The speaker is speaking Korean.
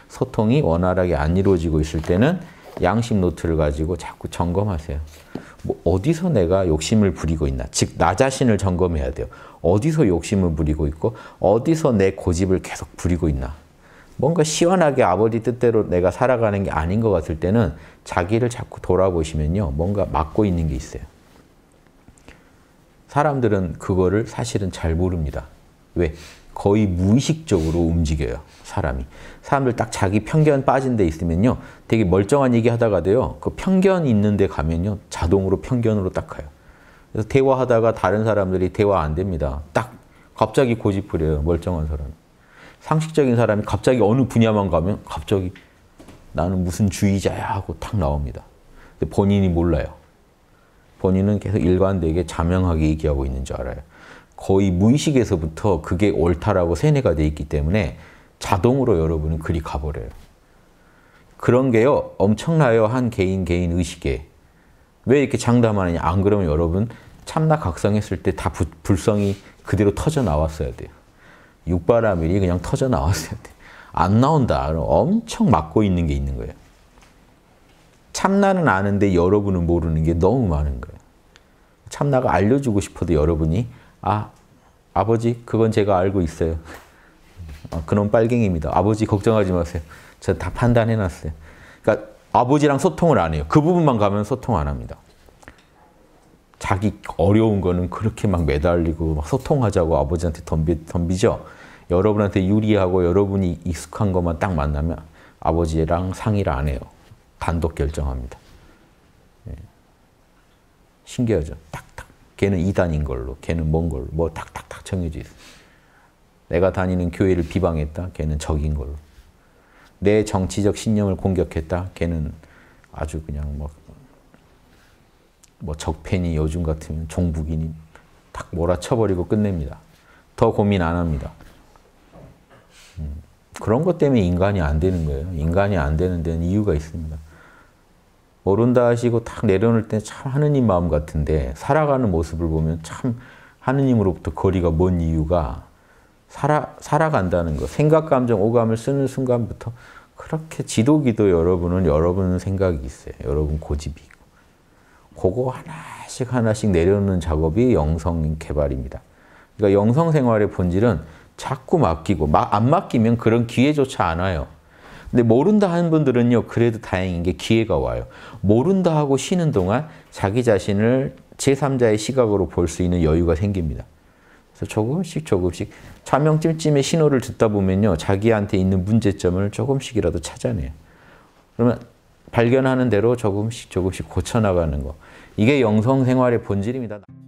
소통이 원활하게 안 이루어지고 있을 때는 양심 노트를 가지고 자꾸 점검하세요. 뭐 어디서 내가 욕심을 부리고 있나? 즉, 나 자신을 점검해야 돼요. 어디서 욕심을 부리고 있고 어디서 내 고집을 계속 부리고 있나? 뭔가 시원하게 아버지 뜻대로 내가 살아가는 게 아닌 것 같을 때는 자기를 자꾸 돌아보시면요. 뭔가 막고 있는 게 있어요. 사람들은 그거를 사실은 잘 모릅니다. 왜? 거의 무의식적으로 움직여요. 사람들 딱 자기 편견 빠진 데 있으면요. 되게 멀쩡한 얘기 하다가도요. 그 편견 있는 데 가면요. 자동으로 편견으로 딱 가요. 그래서 대화하다가 다른 사람들이 대화 안 됩니다. 딱 갑자기 고집 부려요. 멀쩡한 사람. 상식적인 사람이 갑자기 어느 분야만 가면 갑자기 나는 무슨 주의자야 하고 탁 나옵니다. 근데 본인이 몰라요. 본인은 계속 일관되게 자명하게 얘기하고 있는 줄 알아요. 거의 무의식에서부터 그게 옳다라고 세뇌가 돼 있기 때문에 자동으로 여러분은 그리 가버려요. 그런 게요. 엄청나요. 한 개인 의식에. 왜 이렇게 장담하느냐. 안 그러면 여러분 참나각성했을 때 다 불성이 그대로 터져 나왔어야 돼요. 육바라밀이 그냥 터져 나왔어야 돼요. 안 나온다. 그럼 엄청 막고 있는 게 있는 거예요. 참나는 아는데 여러분은 모르는 게 너무 많은 거예요. 참나가 알려주고 싶어도 여러분이 아버지 그건 제가 알고 있어요. 그놈 빨갱이입니다. 아버지 걱정하지 마세요. 제가 다 판단해놨어요. 그러니까 아버지랑 소통을 안 해요. 그 부분만 가면 소통 안 합니다. 자기 어려운 거는 그렇게 막 매달리고 막 소통하자고 아버지한테 덤비죠. 여러분한테 유리하고 여러분이 익숙한 것만 딱 만나면 아버지랑 상의를 안 해요. 단독 결정합니다. 예. 신기하죠. 딱딱. 걔는 이단인 걸로, 걔는 뭔 걸로, 뭐 딱딱딱 정해져 있어요. 내가 다니는 교회를 비방했다, 걔는 적인 걸로. 내 정치적 신념을 공격했다, 걔는 아주 그냥 뭐 적폐니 요즘 같으면 종북이니 딱 몰아쳐버리고 끝냅니다. 더 고민 안 합니다. 그런 것 때문에 인간이 안 되는 거예요. 인간이 안 되는 데는 이유가 있습니다. 모른다 하시고 딱 내려놓을 때 참 하느님 마음 같은데 살아가는 모습을 보면 참 하느님으로부터 거리가 먼 이유가 살아간다는 거. 생각, 감정, 오감을 쓰는 순간부터 그렇게 지도기도 여러분은 생각이 있어요. 여러분 고집이 있고. 그거 하나씩 내려놓는 작업이 영성 개발입니다. 그러니까 영성 생활의 본질은 자꾸 맡기고 안 맡기면 그런 기회조차 안 와요. 근데 모른다 하는 분들은요. 그래도 다행인 게 기회가 와요. 모른다 하고 쉬는 동안 자기 자신을 제3자의 시각으로 볼 수 있는 여유가 생깁니다. 그래서 조금씩 자명찜찜의 신호를 듣다 보면요. 자기한테 있는 문제점을 조금씩이라도 찾아내요. 그러면 발견하는 대로 조금씩 고쳐나가는 거. 이게 영성 생활의 본질입니다.